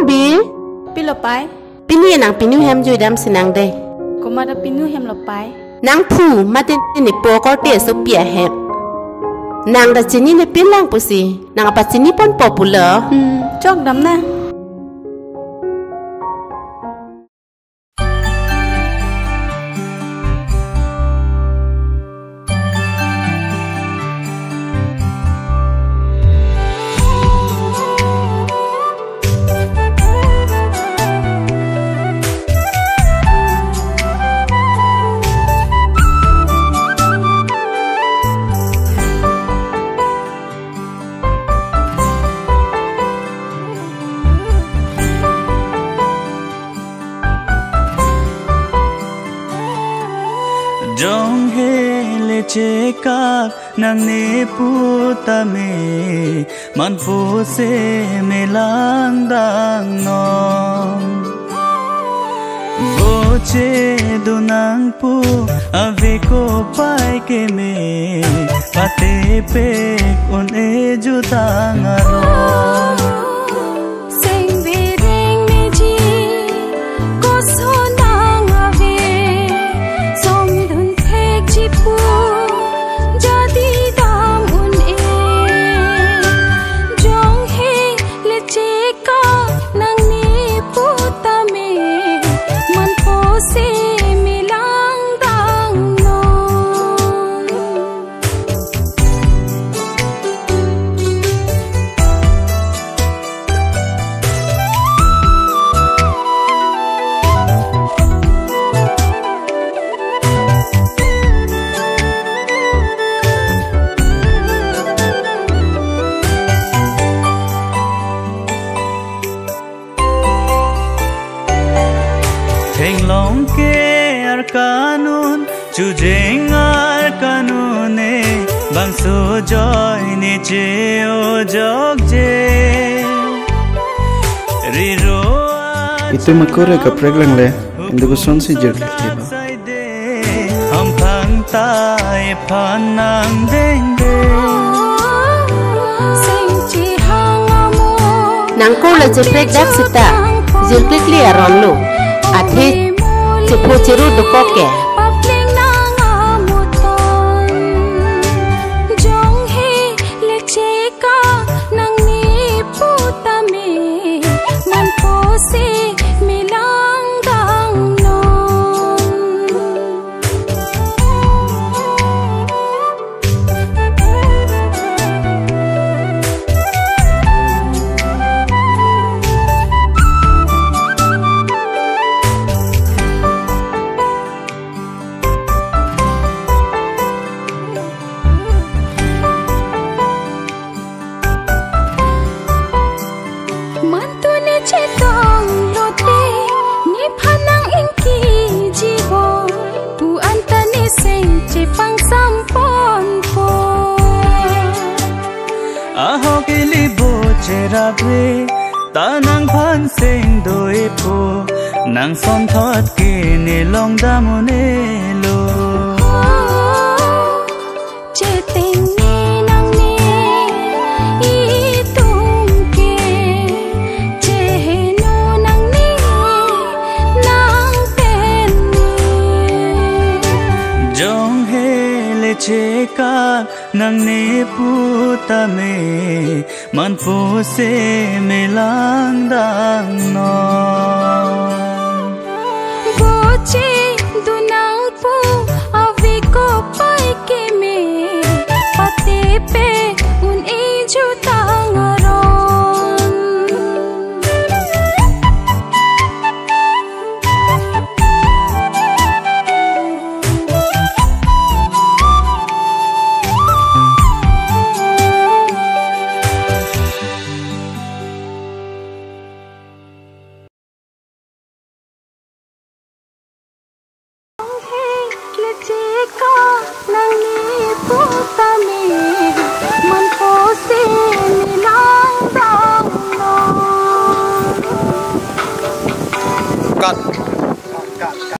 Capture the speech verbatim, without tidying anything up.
บีปีหลบไปปีนี้นางปีนิวแฮมอยู่ดำสินางเดก็มาได้ปีนิวแฮมหลบไปนางผู้มาเต้นในปัวก็เตี้ยสุเปียแฮมนางดัชนีในปีล่างปุสินางปัจจินีปนปอปุเหรออืมจอกดำนะ Jong hele chekak nang ne puta me man pu se me lang dang non go che du nang pu ave ko pai ke me pate pe on e ju tang aro Long ke ar kanun chujeng ar kanune bang so joy ni che o jog je riro itu makore ka preglang le indugo son si jerle tiba ham phang tai phan nang deng de sing chi hang amo nang ko la je preg dak sita jil preg li aron lu athiจะพูดจะรู้ดูก็แก่ Rabe ta nang phan sing doi po nang son thot ke ne long da mo ne lo che ting ni nang ni i tung ke che he no nang ni nang pen ni jong he le che ka nang ne pu ta me man pu se me lang dang